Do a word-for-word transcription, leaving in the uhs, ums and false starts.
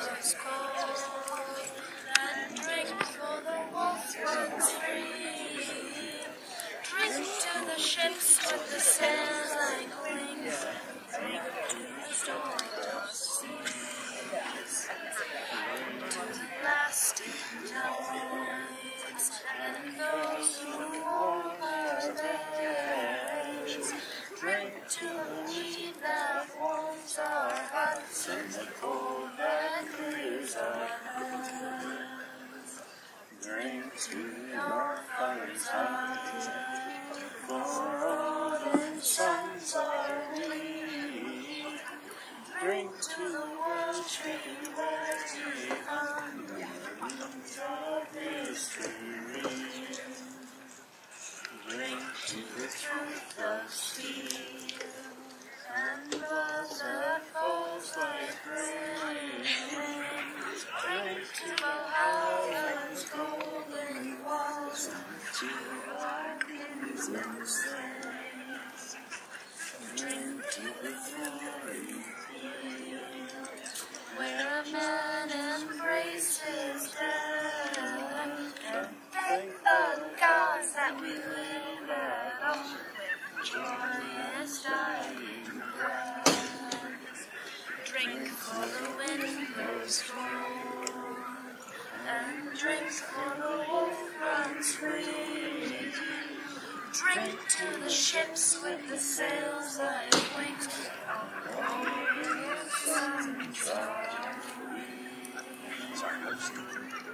was cold, and drink for the wolf runs free. Drink to the ships with the sails like wings, drink to the storm-tossed seas, to the blasting tides, and those who warm our beds. Drink to the weed that warms our hearts and the cold that clears our hands. Drink to your father's heart, for autumn suns are we. Drink to the world tree where we hung the leaves of history. Drink to the truth of steel, and buzz that falls like rain. Drink to Ohio's golden walls, to our kinsmen's slaves. Drink to the glory field, where a man embraced his death, and thank the gods that we live at home with joyous dying breath. Drink for the wind blows cold, and drink for the wolf runs free. Drink to the ships with the sails like wings, all the suns are free.